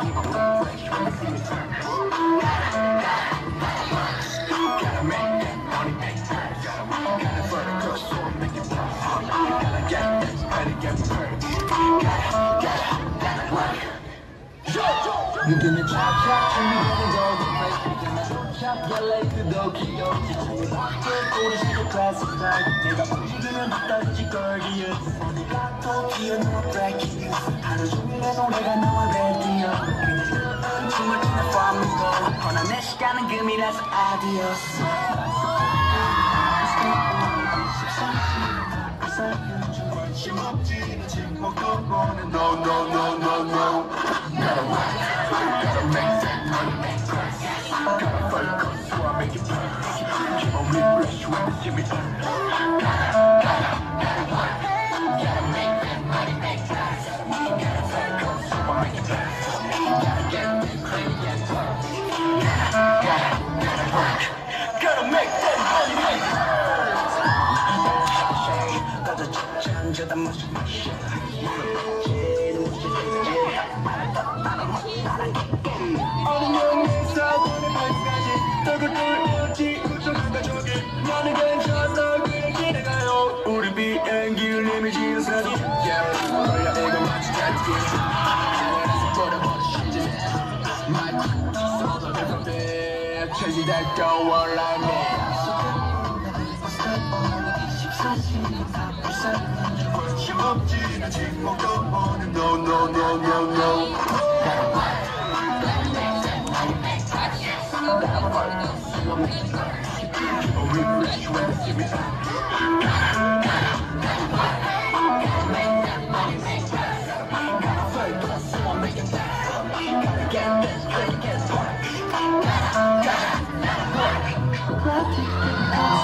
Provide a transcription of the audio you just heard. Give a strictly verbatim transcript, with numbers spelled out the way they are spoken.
눈뜨는 찹찹 준비되는 golden face 그때만 샵 갤레이트도 귀엽지 꼬리식의 classified 내가 움직이면 떨어질 걸기에 어디 가도 피어나와 breaking 하루 종일 내 노래가 나와 radio 그냥 춤을 추는 flamingo 허나 내 시간은 금이라서 adios No, no, no, no, no. Gotta work, gotta make that money, make sense. Gotta focus, so I make it perfect. Keep on refresh when you see me turn. Gotta, gotta, gotta work, gotta make that money, make sense. Gotta focus, so I make it perfect. Gotta get this crazy and perfect. Gotta, gotta, gotta work, gotta make that money, make sense. 나도 천천히 마시 마시. 어린 영의 사고는 발까지 떡을 뚫지 우정한다 저기 나는 괜찮아 그냥 지나가요 우리 비행기를 이미지는 사진 너야 이거 마치 달기 하늘에서 돌아버리시지 마치 쏟아질 건데 체지 달겨워 like me 없지는 지금도 모르는 No no no no no Refresh when you see me gotta, gotta, gotta work Gotta make that money, make that Gotta focus, so I make it back Gotta get this, gotta get work Gotta, gotta, gotta work